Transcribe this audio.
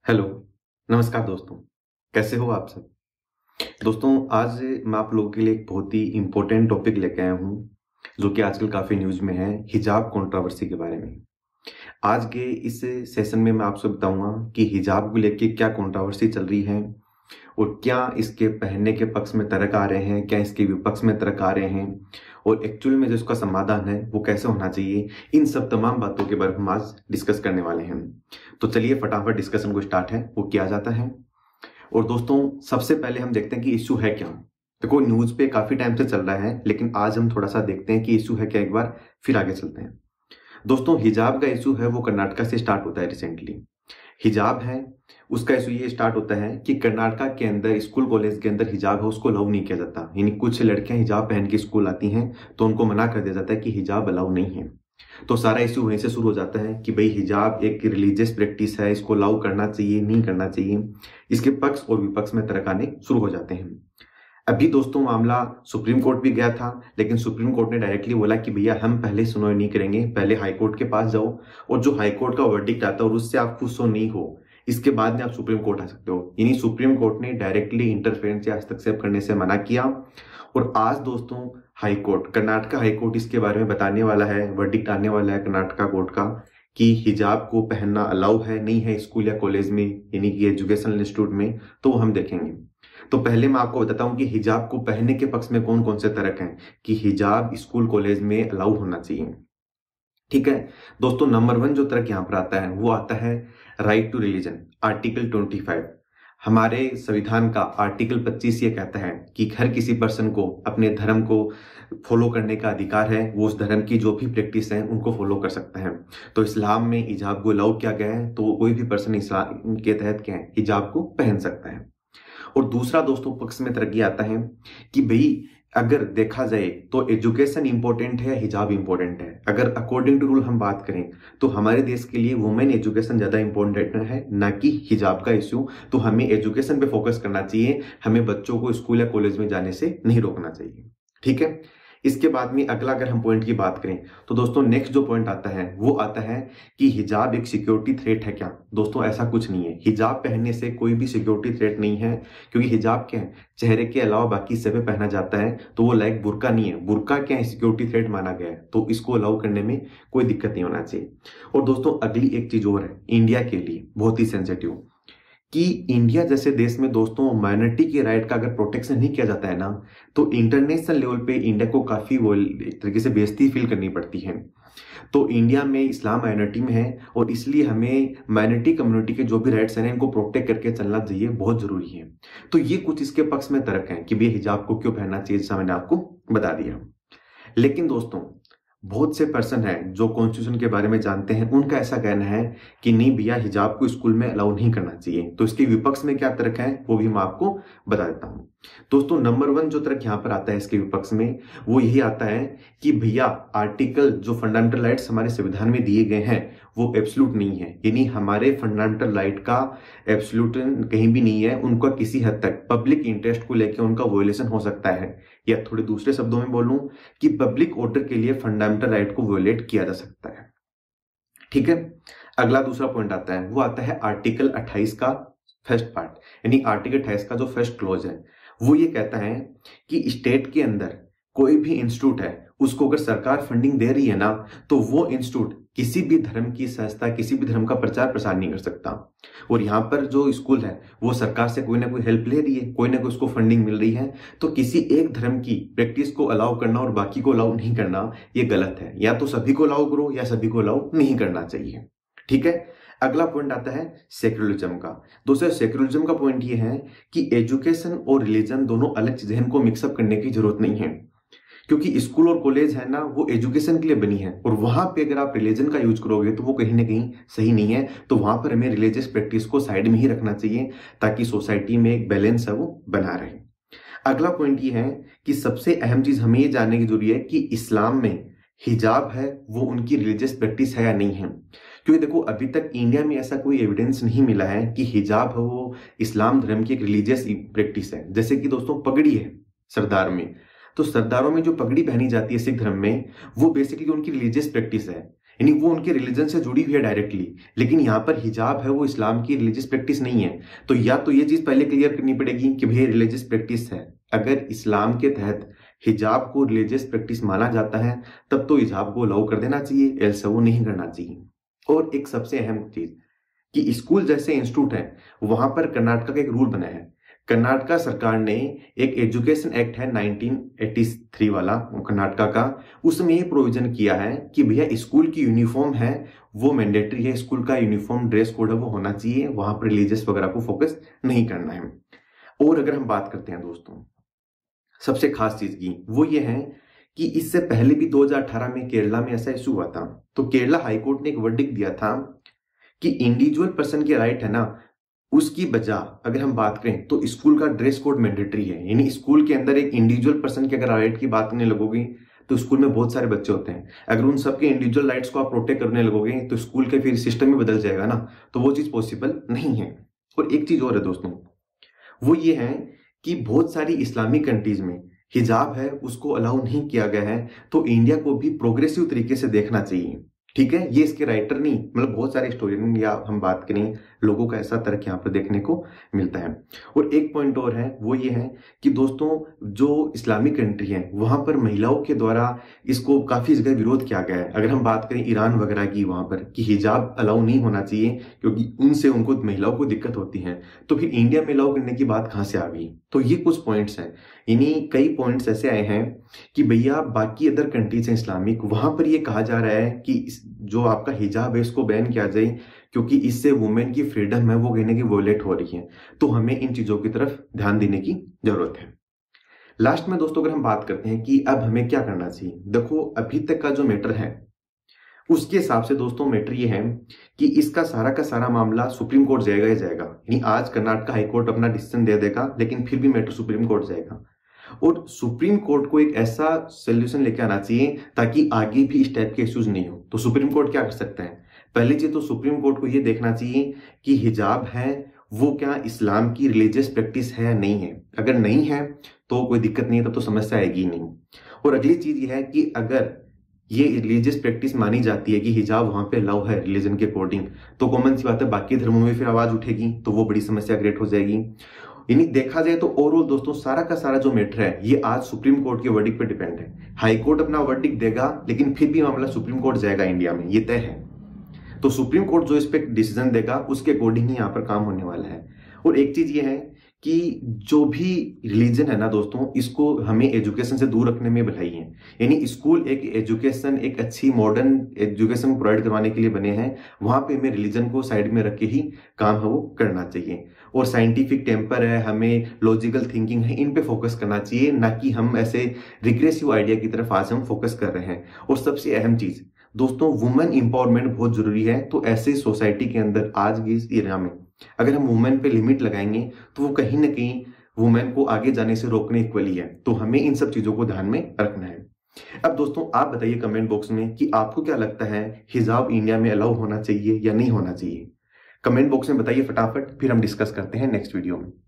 Hello, नमस्कार दोस्तों। कैसे हो आप सब? दोस्तों, आज मैं आप लोगों के लिए एक बहुत ही इम्पोर्टेंट टॉपिक लेके आया हूँ, जो कि आजकल काफ़ी न्यूज़ में है, हिजाब कंट्रोवर्सी के बारे में। आज के इस सेशन में मैं आपसे बताऊंगा कि हिजाब को लेके क्या कंट्रोवर्सी चल रही है और क्या इसके पहनने के पक्ष में तर्क आ रहे हैं, क्या इसके विपक्ष में तर्क आ रहे हैं और एक्चुअल में जो इसका समाधान है वो कैसे होना चाहिए। इन सब तमाम बातों के बारे में हम आज डिस्कस करने वाले हैं। तो चलिए फटाफट डिस्कशन को स्टार्ट है वो किया जाता है। और दोस्तों, सबसे पहले हम देखते हैं कि इश्यू है क्या। देखो, न्यूज पे काफी टाइम से चल रहा है, लेकिन आज हम थोड़ा सा देखते हैं कि इश्यू है क्या, एक बार फिर आगे चलते हैं। दोस्तों, हिजाब का इशू है वो कर्नाटका से स्टार्ट होता है रिसेंटली। हिजाब है, उसका इशू ये स्टार्ट होता है कि कर्नाटका के अंदर स्कूल कॉलेज के अंदर हिजाब है उसको अलाउ नहीं किया जाता। यानी कुछ लड़कियां हिजाब पहन के स्कूल आती हैं तो उनको मना कर दिया जाता है कि हिजाब अलाउ नहीं है। तो सारा इश्यू वहीं से शुरू हो जाता है कि भाई हिजाब एक रिलीजियस प्रैक्टिस है, इसको अलाउ करना चाहिए नहीं करना चाहिए। इसके पक्ष और विपक्ष में तर्क आने शुरू हो जाते हैं। अभी दोस्तों मामला सुप्रीम कोर्ट भी गया था, लेकिन सुप्रीम कोर्ट ने डायरेक्टली बोला कि भैया हम पहले सुनवाई नहीं करेंगे, पहले हाई कोर्ट के पास जाओ और जो हाई कोर्ट का वर्डिक्ट आता है और उससे आप खुश हो नहीं हो, इसके बाद में आप सुप्रीम कोर्ट आ सकते हो। यानी सुप्रीम कोर्ट ने डायरेक्टली इंटरफेरेंस या हस्तक्षेप करने से मना किया। और आज दोस्तों high court, Karnataka high court इसके बारे में बताने वाला है, वर्डिक्ट आने वाला है कर्नाटका कोर्ट का कि हिजाब को पहनना अलाउ है नहीं है स्कूल या कॉलेज में, यानी कि एजुकेशनल इंस्टीट्यूट में, तो हम देखेंगे। तो पहले मैं आपको बताता हूं कि हिजाब को पहनने के पक्ष में कौन कौन से तर्क हैं कि हिजाब स्कूल कॉलेज में अलाउ होना चाहिए। ठीक है दोस्तों, नंबर 1 जो तर्क यहां पर आता है वो आता है राइट टू रिलीजन, आर्टिकल 25। हमारे संविधान का आर्टिकल 25 ये कहता है कि हर किसी पर्सन को अपने धर्म को फॉलो करने का अधिकार है, वो उस धर्म की जो भी प्रैक्टिस है उनको फॉलो कर सकता है। तो इस्लाम में हिजाब को अलाउ किया गया है, तो कोई भी पर्सन इस्लाम के तहत क्या है, हिजाब को पहन सकता है। और दूसरा दोस्तों पक्ष में तरक्की आता है कि भाई अगर देखा जाए तो एजुकेशन इंपॉर्टेंट है, हिजाब इंपॉर्टेंट है। अगर अकॉर्डिंग टू रूल हम बात करें तो हमारे देश के लिए वुमेन एजुकेशन ज्यादा इंपॉर्टेंट है ना कि हिजाब का इश्यू। तो हमें एजुकेशन पे फोकस करना चाहिए, हमें बच्चों को स्कूल या कॉलेज में जाने से नहीं रोकना चाहिए। ठीक है, इसके बाद में अगला अगर हम पॉइंट की बात करें तो दोस्तों नेक्स्ट जो पॉइंट आता है वो आता है कि हिजाब एक सिक्योरिटी थ्रेट है क्या। दोस्तों ऐसा कुछ नहीं है, हिजाब पहनने से कोई भी सिक्योरिटी थ्रेट नहीं है, क्योंकि हिजाब क्या है, चेहरे के अलावा बाकी सब पे पहना जाता है, तो वो लाइक बुर्का नहीं है। बुर्का क्या है, सिक्योरिटी थ्रेट माना गया है, तो इसको अलाउ करने में कोई दिक्कत नहीं होना चाहिए। और दोस्तों अगली एक चीज और है इंडिया के लिए बहुत ही सेंसिटिव, कि इंडिया जैसे देश में दोस्तों माइनॉरिटी के राइट का अगर प्रोटेक्शन नहीं किया जाता है ना, तो इंटरनेशनल लेवल पे इंडिया को काफी वो एक तरीके से बेइज्जती फील करनी पड़ती है। तो इंडिया में इस्लाम माइनॉरिटी में है और इसलिए हमें माइनॉरिटी कम्युनिटी के जो भी राइट्स हैं इनको प्रोटेक्ट करके चलना चाहिए, बहुत जरूरी है। तो ये कुछ इसके पक्ष में तर्क हैं कि भाई हिजाब को क्यों पहनना चाहिए, जैसा मैंने आपको बता दिया। लेकिन दोस्तों बहुत से पर्सन हैं जो कॉन्स्टिट्यूशन के बारे में जानते हैं, उनका ऐसा कहना है कि नहीं भैया हिजाब को स्कूल में अलाउ नहीं करना चाहिए। तो इसके विपक्ष में क्या तर्क है वो भी मैं आपको बता देता हूं। दोस्तों नंबर 1 जो तर्क यहां पर आता है इसके विपक्ष में वो यही आता है कि भैया आर्टिकल जो फंडामेंटल राइट्स हमारे संविधान में दिए गए हैं वो एब्सोल्यूट नहीं है। यानी हमारे फंडामेंटल राइट का एब्सोल्यूट कहीं भी नहीं है, उनका किसी हद तक पब्लिक इंटरेस्ट को लेकर उनका वोलेशन हो सकता है, या थोड़े दूसरे शब्दों में बोलूं कि पब्लिक ऑर्डर के लिए फंडामेंटल राइट को वोलेट किया जा सकता है। ठीक है, अगला दूसरा पॉइंट आता है वो आता है आर्टिकल 28 का फर्स्ट पार्ट। यानी आर्टिकल 28 का जो फर्स्ट क्लॉज है वो ये कहता है कि स्टेट के अंदर कोई भी इंस्टीट्यूट है उसको अगर सरकार फंडिंग दे रही है ना, तो वो इंस्टीट्यूट किसी भी धर्म की संस्था किसी भी धर्म का प्रचार प्रसार नहीं कर सकता। और यहाँ पर जो स्कूल है वो सरकार से कोई ना कोई हेल्प ले रही है, कोई ना कोई उसको फंडिंग मिल रही है, तो किसी एक धर्म की प्रैक्टिस को अलाउ करना और बाकी को अलाउ नहीं करना ये गलत है। या तो सभी को अलाउ करो या सभी को अलाउ नहीं करना चाहिए। ठीक है, अगला पॉइंट आता है सेक्युलरिज्म का। दोस्तों सेक्युलरिज्म का पॉइंट ये है कि एजुकेशन और रिलीजन दोनों अलग चीजें हैं, इनको मिक्सअप करने की जरूरत नहीं है, क्योंकि स्कूल और कॉलेज है ना वो एजुकेशन के लिए बनी है, और वहां पे अगर आप रिलीजन का यूज करोगे तो वो कहीं ना कहीं सही नहीं है। तो वहां पर हमें रिलीजियस प्रैक्टिस को साइड में ही रखना चाहिए ताकि सोसाइटी में एक बैलेंस है वो बना रहे। अगला पॉइंट ये है कि सबसे अहम चीज हमें ये जानने की जरूरी है कि इस्लाम में हिजाब है वो उनकी रिलीजियस प्रैक्टिस है या नहीं है। क्योंकि देखो अभी तक इंडिया में ऐसा कोई एविडेंस नहीं मिला है कि हिजाब है वो इस्लाम धर्म की एक रिलीजियस प्रैक्टिस है। जैसे कि दोस्तों पगड़ी है सरदार में, तो सरदारों में जो पगड़ी पहनी जाती है सिख धर्म में वो बेसिकली उनकी रिलीजियस प्रैक्टिस है। यानी वो उनके रिलीजन से जुड़ी हुई है डायरेक्टली, लेकिन यहाँ पर हिजाब है वो इस्लाम की रिलीजियस प्रैक्टिस नहीं है। तो या तो ये चीज पहले क्लियर करनी पड़ेगी कि भैया रिलीजियस प्रैक्टिस है, अगर इस्लाम के तहत हिजाब को रिलीजियस प्रैक्टिस माना जाता है तब तो हिजाब को अलाउ कर देना चाहिए, एल्स वो नहीं करना चाहिए। और एक सबसे अहम चीज कि स्कूल जैसे इंस्टीट्यूट है वहां पर कर्नाटका का एक रूल बना है। कर्नाटका सरकार ने एक एजुकेशन एक्ट है 1983 वाला कर्नाटका का, उसमें ये प्रोविजन किया है कि भैया स्कूल की यूनिफॉर्म है वो मैंडेटरी है, स्कूल का यूनिफॉर्म ड्रेस कोड है वो होना चाहिए, वहां पर रिलीजियस वगैरह को फोकस नहीं करना है। और अगर हम बात करते हैं दोस्तों सबसे खास चीज की, वो ये है कि इससे पहले भी 2018 में केरला में ऐसा इशू हुआ था। तो केरला हाईकोर्ट ने एक वर्डिक्ट दिया था कि इंडिविजुअल पर्सन के राइट है ना, उसकी बजाय अगर हम बात करें तो स्कूल का ड्रेस कोड मैंडेटरी है। यानी स्कूल के अंदर एक इंडिविजुअल पर्सन के अगर राइट की बात करने लगोगे तो स्कूल में बहुत सारे बच्चे होते हैं, अगर उन सबके इंडिविजुअल राइट्स को आप प्रोटेक्ट करने लगोगे तो स्कूल के फिर सिस्टम ही बदल जाएगा ना, तो वो चीज पॉसिबल नहीं है। और एक चीज और है दोस्तों, वो ये है कि बहुत सारी इस्लामिक कंट्रीज में हिजाब है उसको अलाउ नहीं किया गया है, तो इंडिया को भी प्रोग्रेसिव तरीके से देखना चाहिए। ठीक है, ये इसके राइटर नहीं, मतलब बहुत सारे हिस्टोरियन या हम बात करें लोगों का ऐसा तर्क यहाँ पर देखने को मिलता है। और एक पॉइंट और है, वो ये है कि दोस्तों जो इस्लामिक कंट्री है वहां पर महिलाओं के द्वारा इसको काफी जगह विरोध किया गया है। अगर हम बात करें ईरान वगैरह की, वहां पर कि हिजाब अलाउ नहीं होना चाहिए क्योंकि उनसे उनको महिलाओं को दिक्कत होती है, तो फिर इंडिया में अलाउ करने की बात कहां से आ गई। तो ये कुछ पॉइंट्स हैं, यानी कई पॉइंट्स ऐसे आए हैं कि भैया बाकी अदर कंट्रीज हैं इस्लामिक, वहां पर ये कहा जा रहा है कि जो आपका हिजाब है इसको बैन किया जाए क्योंकि इससे वुमेन की फ्रीडम है वो कहने की वॉयलेट हो रही है। तो हमें इन चीजों की तरफ ध्यान देने की जरूरत है। लास्ट में दोस्तों अगर हम बात करते हैं कि अब हमें क्या करना चाहिए, देखो अभी तक का जो मैटर है उसके हिसाब से दोस्तों मैटर ये है कि इसका सारा का सारा मामला सुप्रीम कोर्ट जाएगा ही जाएगा। यानी आज कर्नाटका हाईकोर्ट अपना डिसीजन दे देगा लेकिन फिर भी मैटर सुप्रीम कोर्ट जाएगा, और सुप्रीम कोर्ट को एक ऐसा सोल्यूशन लेके आना चाहिए ताकि आगे भी इस टाइप के इश्यूज नहीं हो। तो सुप्रीम कोर्ट क्या कर सकता है, पहली चीज तो सुप्रीम कोर्ट को यह देखना चाहिए कि हिजाब है वो क्या इस्लाम की रिलीजियस प्रैक्टिस है या नहीं है। अगर नहीं है तो कोई दिक्कत नहीं है, तब तो समस्या आएगी नहीं। और अगली चीज यह है कि अगर ये रिलीजियस प्रैक्टिस मानी जाती है कि हिजाब वहां पे अलाउ है रिलीजन के अकॉर्डिंग, तो कॉमन सी बात है बाकी धर्मों में फिर आवाज उठेगी, तो वो बड़ी समस्या क्रिएट हो जाएगी। यानी देखा जाए तो ओवरऑल दोस्तों सारा का सारा जो मैटर है ये आज सुप्रीम कोर्ट के वर्डिक्ट पे डिपेंड है। हाई कोर्ट अपना वर्डिक्ट देगा लेकिन फिर भी मामला सुप्रीम कोर्ट जाएगा इंडिया में, ये तय है। तो सुप्रीम कोर्ट जो इस पे डिसीजन देगा उसके अकॉर्डिंग ही यहाँ पर काम होने वाला है। और एक चीज ये है कि जो भी रिलीजन है ना दोस्तों, इसको हमें एजुकेशन से दूर रखने में भलाई है। यानी स्कूल एक एजुकेशन, एक अच्छी मॉडर्न एजुकेशन प्रोवाइड करवाने के लिए बने हैं, वहां पे हमें रिलीजन को साइड में रख के ही काम है वो करना चाहिए। और साइंटिफिक टेम्पर है, हमें लॉजिकल थिंकिंग है, इन पे फोकस करना चाहिए, ना कि हम ऐसे रिग्रेसिव आइडिया की तरफ आज हम फोकस कर रहे हैं। और सबसे अहम चीज दोस्तों, वुमेन इंपावरमेंट बहुत जरूरी है। तो ऐसे सोसाइटी के अंदर आज की इस एरिया में अगर हम वुमेन पे लिमिट लगाएंगे तो वो कहीं ना कहीं वुमेन को आगे जाने से रोकने इक्वली है। तो हमें इन सब चीजों को ध्यान में रखना है। अब दोस्तों आप बताइए कमेंट बॉक्स में कि आपको क्या लगता है, हिजाब इंडिया में अलाउ होना चाहिए या नहीं होना चाहिए। कमेंट बॉक्स में बताइए फटाफट, फिर हम डिस्कस करते हैं नेक्स्ट वीडियो में।